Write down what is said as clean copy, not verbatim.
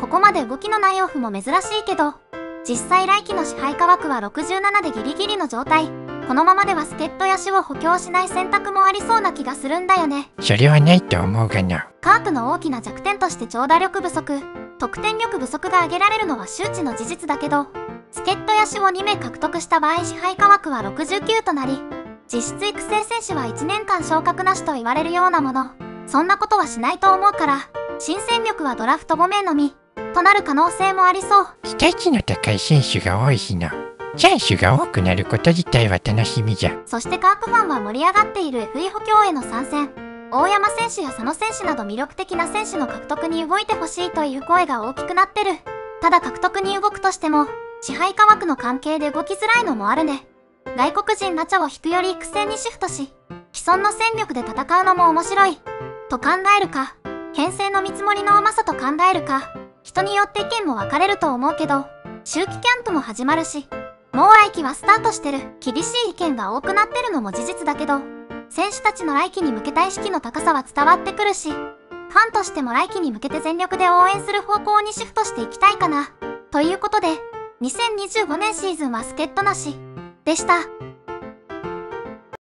ここまで動きのないオフも珍しいけど、実際来季の支配下枠は67でギリギリの状態。このままでは助っ人や守を補強しない選択もありそうな気がするんだよね。 それはないと思うがな。 カープの大きな弱点として長打力不足、得点力不足が挙げられるのは周知の事実だけど、助っ人や守を2名獲得した場合支配下枠は69となり、実質育成選手は1年間昇格なしと言われるようなもの。そんなことはしないと思うから、新戦力はドラフト5名のみ、となる可能性もありそう。 期待値の高い選手が多いしな。チャンスが多くなること自体は楽しみじゃ。 そしてカープファンは盛り上がっている FA 補強への参戦。大山選手や佐野選手など魅力的な選手の獲得に動いてほしいという声が大きくなってる。ただ獲得に動くとしても、支配下枠の関係で動きづらいのもあるね。外国人ナチャを引くより育成にシフトし、既存の戦力で戦うのも面白い。と考えるか、編成の見積もりの甘さと考えるか、人によって意見も分かれると思うけど、秋季キャンプも始まるし、もう来季はスタートしてる。厳しい意見が多くなってるのも事実だけど、選手たちの来季に向けた意識の高さは伝わってくるし、ファンとしても来季に向けて全力で応援する方向にシフトしていきたいかな。ということで、2025年シーズンは助っ人なしでした。